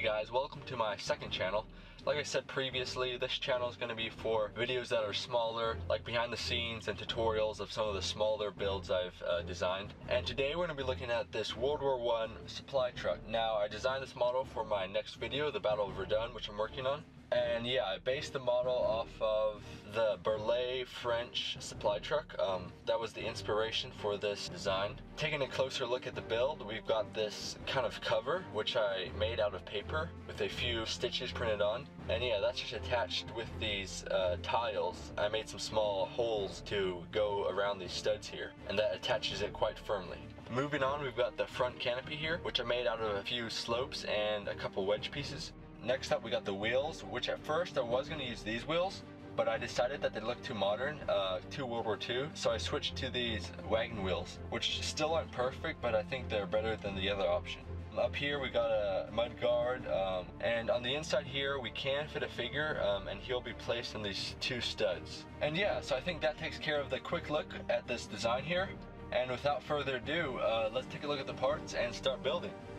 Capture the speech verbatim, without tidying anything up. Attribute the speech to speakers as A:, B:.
A: guys, welcome to my second channel. Like I said previously, this channel is going to be for videos that are smaller, like behind the scenes and tutorials of some of the smaller builds I've uh, designed. And today we're going to be looking at this World War One supply truck. Now, I designed this model for my next video, the Battle of Verdun, which I'm working on. And yeah, I based the model off of the Berlay French supply truck. Um, that was the inspiration for this design. Taking a closer look at the build, we've got this kind of cover, which I made out of paper with a few stitches printed on. And yeah, that's just attached with these uh, tiles. I made some small holes to go around these studs here, and that attaches it quite firmly. Moving on, we've got the front canopy here, which I made out of a few slopes and a couple wedge pieces. Next up, we got the wheels, which at first I was going to use these wheels, but I decided that they looked too modern, uh, too World War Two, so I switched to these wagon wheels, which still aren't perfect, but I think they're better than the other option. Up here we got a mud guard, um, and on the inside here we can fit a figure, um, and he'll be placed in these two studs. And yeah, so I think that takes care of the quick look at this design here. And without further ado, uh, let's take a look at the parts and start building.